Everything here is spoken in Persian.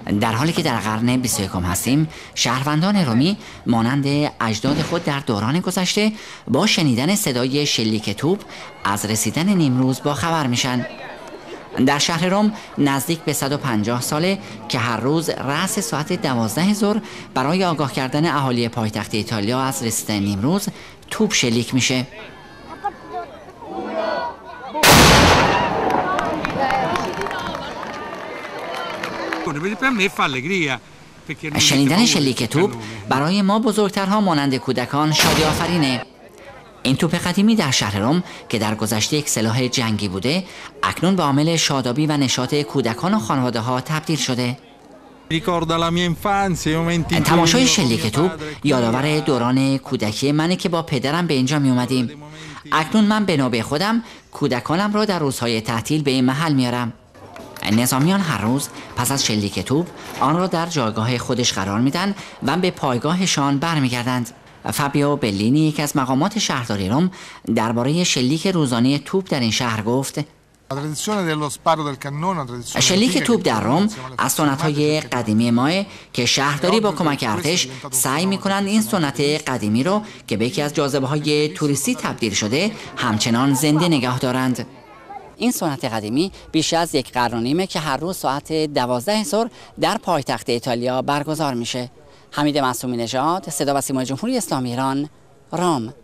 در حالی که در قرن 21 هستیم، شهروندان رومی مانند اجداد خود در دوران گذشته با شنیدن صدای شلیک توپ از رسیدن نیمروز با خبر میشن. در شهر روم نزدیک به 150 ساله که هر روز رأس ساعت 12 ظهر برای آگاه کردن اهالی پایتخت ایتالیا از رسیدن نیمروز توپ شلیک میشه. شنیدن شلیک توپ برای ما بزرگترها مانند کودکان شادی آفرینه. این توپ قدیمی در شهر روم که در گذشته یک سلاح جنگی بوده، اکنون به عامل شادابی و نشاط کودکان و خانواده ها تبدیل شده. تماشای شلیک توپ یادآور دوران کودکی منه که با پدرم به اینجا می اومدیم. اکنون من به نوبه خودم کودکانم را در روزهای تعطیل به این محل میارم. نظامیان هر روز پس از شلیک توپ آن را در جایگاه خودش قرار میدن و به پایگاهشان برمیگردند. فابیو بلینی، یک از مقامات شهرداری روم، درباره شلیک روزانه توپ در این شهر گفت: شلیک توپ در روم از سنت‌های قدیمی ماه که شهرداری با کمک ارتش سعی می‌کنند این سنت قدیمی رو که به یکی از جاذبه‌های توریستی تبدیل شده همچنان زنده نگاه دارند. این سنت قدیمی بیش از یک قرن و نیمه که هر روز ساعت 12 ظهر در پایتخت ایتالیا برگزار میشه. حمید معصومی نژاد، صدا و سیمای جمهوری اسلامی ایران، روم.